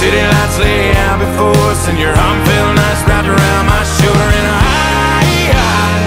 City lights lay out before us, and you're on